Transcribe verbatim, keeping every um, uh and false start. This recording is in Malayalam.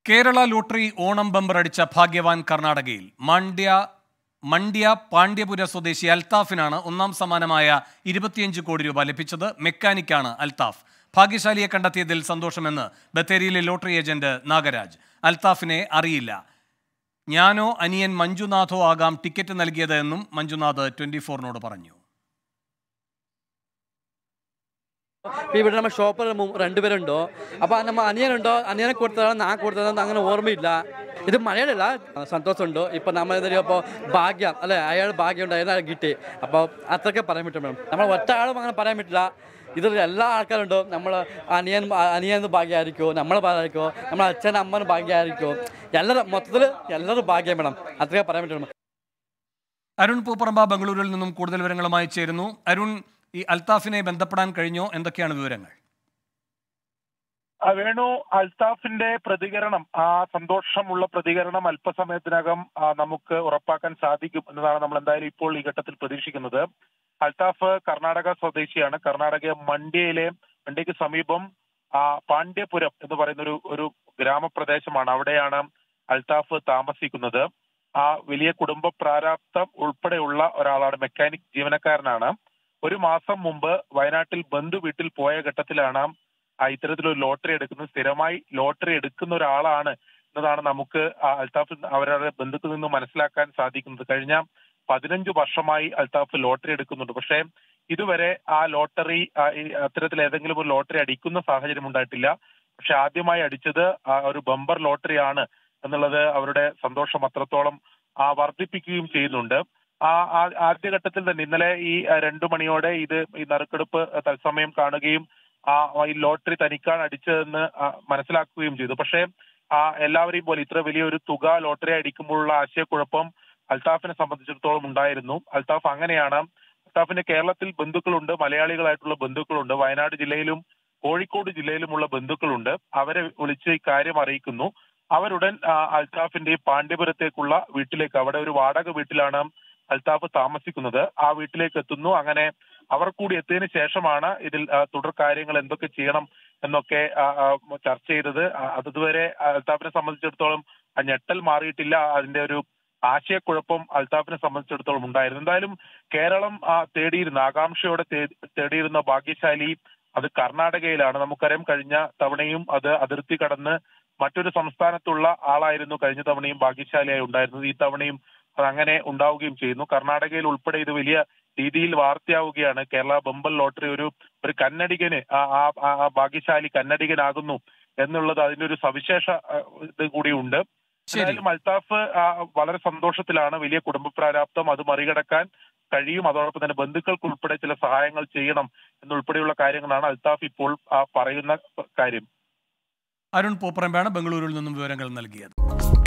കേരള ലോട്ടറി ഓണം ബമ്പർ അടിച്ച ഭാഗ്യവാൻ കർണാടകയിൽ മാണ്ഡ്യ മണ്ഡ്യ പാണ്ഡ്യപുര സ്വദേശി അൽത്താഫിനാണ് ഒന്നാം സമ്മാനമായ ഇരുപത്തിയഞ്ച് കോടി രൂപ ലഭിച്ചത്. മെക്കാനിക്കാണ് അൽത്താഫ്. ഭാഗ്യശാലിയെ കണ്ടെത്തിയതിൽ സന്തോഷമെന്ന് ബത്തേരിയിലെ ലോട്ടറി ഏജന്റ് നാഗരാജ്. അൽത്താഫിനെ അറിയില്ല. ഞാനോ അനിയൻ മഞ്ജുനാഥോ ആകാം ടിക്കറ്റ് നൽകിയത് എന്നും മഞ്ജുനാഥ് ട്വന്റി ഫോറിനോട് പറഞ്ഞു. ഇവിടെ നമ്മൾ ഷോപ്പിൽ രണ്ടുപേരുണ്ടോ, അപ്പോൾ നമ്മൾ അനിയനുണ്ടോ, അനിയനെ കൊടുത്തതാണ് ഞാൻ കൊടുത്തതാണ് അങ്ങനെ ഓർമ്മയില്ല. ഇത് മലയാളമല്ല, സന്തോഷമുണ്ടോ. ഇപ്പം നമ്മൾ ഇപ്പോൾ ഭാഗ്യം അല്ലെ, അയാൾ ഭാഗ്യം ഉണ്ടായിരുന്നു, അയാൾ കിട്ടി. അപ്പോൾ അത്രയ്ക്ക് പറയാൻ പറ്റും മാഡം. നമ്മൾ ഒറ്റ ആളും അങ്ങനെ പറയാൻ പറ്റില്ല. ഇതിൽ എല്ലാ ആൾക്കാരുണ്ടോ, നമ്മൾ അനിയൻ അനിയന് ഭാഗ്യമായിരിക്കുമോ, നമ്മൾ ഭാഗ്യമായിരിക്കുമോ, നമ്മൾ അച്ഛൻ അമ്മന് ഭാഗ്യമായിരിക്കുമോ, എല്ലാവരും മൊത്തത്തിൽ എല്ലാവരും ഭാഗ്യം വേണം. അത്രയ്ക്ക് പറയാൻ പറ്റും. അരുൺ പൂപ്പറമ്പ ബംഗളൂരുവിൽ നിന്നും കൂടുതൽ വിവരങ്ങളുമായി ചേരുന്നു. അരുൺ, ഈ അൽത്താഫിനെ ബന്ധപ്പെടാൻ കഴിഞ്ഞോ? എന്തൊക്കെയാണ് വിവരങ്ങൾ? വേണു, അൽത്താഫിന്റെ പ്രതികരണം, ആ സന്തോഷമുള്ള പ്രതികരണം അല്പസമയത്തിനകം നമുക്ക് ഉറപ്പാക്കാൻ സാധിക്കും എന്നതാണ് നമ്മൾ എന്തായാലും ഇപ്പോൾ ഈ ഘട്ടത്തിൽ പ്രതീക്ഷിക്കുന്നത്. അൽത്താഫ് കർണാടക സ്വദേശിയാണ്. കർണാടക മണ്ഡ്യയിലെ മണ്ഡ്യക്ക് സമീപം പാണ്ഡ്യപുരം എന്ന് പറയുന്ന ഒരു ഒരു ഗ്രാമപ്രദേശമാണ്. അവിടെയാണ് അൽത്താഫ് താമസിക്കുന്നത്. ആ വലിയ കുടുംബ പ്രാരാബ്ധം ഉൾപ്പെടെയുള്ള ഒരാളാണ്. മെക്കാനിക് ജീവനക്കാരനാണ്. ഒരു മാസം മുമ്പ് വയനാട്ടിൽ ബന്ധു വീട്ടിൽ പോയ ഘട്ടത്തിലാണ് ഇത്തരത്തിലൊരു ലോട്ടറി എടുക്കുന്നത്. സ്ഥിരമായി ലോട്ടറി എടുക്കുന്ന ഒരാളാണ് എന്നതാണ് നമുക്ക് അൽത്താഫ് അവരുടെ ബന്ധുത്തിൽ നിന്ന് മനസ്സിലാക്കാൻ സാധിക്കുന്നത്. കഴിഞ്ഞ പതിനഞ്ചു വർഷമായി അൽത്താഫ് ലോട്ടറി എടുക്കുന്നുണ്ട്. പക്ഷേ ഇതുവരെ ആ ലോട്ടറി അത്തരത്തിൽ ഏതെങ്കിലും ഒരു ലോട്ടറി അടിക്കുന്ന സാഹചര്യം ഉണ്ടായിട്ടില്ല. പക്ഷെ ആദ്യമായി അടിച്ചത് ഒരു ബമ്പർ ലോട്ടറിയാണ് എന്നുള്ളത് അവരുടെ സന്തോഷം അത്രത്തോളം വർദ്ധിപ്പിക്കുകയും ചെയ്യുന്നുണ്ട്. ആ ആദ്യഘട്ടത്തിൽ തന്നെ ഇന്നലെ ഈ രണ്ടു മണിയോടെ ഇത് ഈ നറുക്കെടുപ്പ് തത്സമയം കാണുകയും ആ ഈ ലോട്ടറി തനിക്കാണ് അടിച്ചതെന്ന് മനസ്സിലാക്കുകയും ചെയ്തു. പക്ഷേ ആ എല്ലാവരെയും പോലെ ഇത്ര വലിയൊരു തുക ലോട്ടറി അടിക്കുമ്പോഴുള്ള ആശയക്കുഴപ്പം അൽത്താഫിനെ സംബന്ധിച്ചിടത്തോളം ഉണ്ടായിരുന്നു. അൽത്താഫ് അങ്ങനെയാണ്. അൽത്താഫിന് കേരളത്തിൽ ബന്ധുക്കളുണ്ട്, മലയാളികളായിട്ടുള്ള ബന്ധുക്കളുണ്ട്. വയനാട് ജില്ലയിലും കോഴിക്കോട് ജില്ലയിലുമുള്ള ബന്ധുക്കളുണ്ട്. അവരെ വിളിച്ച് ഇക്കാര്യം അറിയിക്കുന്നു. അവരുടൻ അൽത്താഫിന്റെ പാണ്ഡ്യപുരത്തേക്കുള്ള വീട്ടിലേക്ക്, അവിടെ ഒരു വാടക വീട്ടിലാണ് അൽത്താഫ് താമസിക്കുന്നത്, ആ വീട്ടിലേക്ക് എത്തുന്നു. അങ്ങനെ അവർ കൂടി എത്തിയതിനു ശേഷമാണ് ഇതിൽ തുടർ കാര്യങ്ങൾ എന്തൊക്കെ ചെയ്യണം എന്നൊക്കെ ചർച്ച ചെയ്തത്. അതുവരെ അൽത്താഫിനെ സംബന്ധിച്ചിടത്തോളം ആ ഞെട്ടൽ മാറിയിട്ടില്ല. അതിന്റെ ഒരു ആശയക്കുഴപ്പം അൽത്താഫിനെ സംബന്ധിച്ചിടത്തോളം ഉണ്ടായിരുന്നു. എന്തായാലും കേരളം തേടിയിരുന്ന, ആകാംക്ഷയോടെ തേടിയിരുന്ന ഭാഗ്യശാലി അത് കർണാടകയിലാണ്. നമുക്കറിയാം, കഴിഞ്ഞ തവണയും അത് അതിർത്തി കടന്ന് മറ്റൊരു സംസ്ഥാനത്തുള്ള ആളായിരുന്നു കഴിഞ്ഞ തവണയും ഭാഗ്യശാലിയായി ഉണ്ടായിരുന്നത്. ഈ തവണയും അത് അങ്ങനെ ഉണ്ടാവുകയും ചെയ്യുന്നു. കർണാടകയിൽ ഉൾപ്പെടെ ഇത് വലിയ രീതിയിൽ വാർത്തയാവുകയാണ്. കേരള ബമ്പർ ലോട്ടറി ഒരു ഒരു കന്നഡികന് ആ ഭാഗ്യശാലി കന്നഡികനാകുന്നു എന്നുള്ളത് അതിന്റെ ഒരു സവിശേഷ ഇത് കൂടിയുണ്ട്. എന്തായാലും അൽത്താഫ് വളരെ സന്തോഷത്തിലാണ്. വലിയ കുടുംബ പ്രാരാബ്ധം അത് മറികടക്കാൻ കഴിയും. അതോടൊപ്പം തന്നെ ബന്ധുക്കൾക്ക് ഉൾപ്പെടെ ചില സഹായങ്ങൾ ചെയ്യണം എന്നുൾപ്പെടെയുള്ള കാര്യങ്ങളാണ് അൽത്താഫ് ഇപ്പോൾ പറയുന്ന കാര്യം. അരുൺ പൂപ്പറമ്പാണ് ബംഗളൂരുവിൽ നിന്നും വിവരങ്ങൾ നൽകിയത്.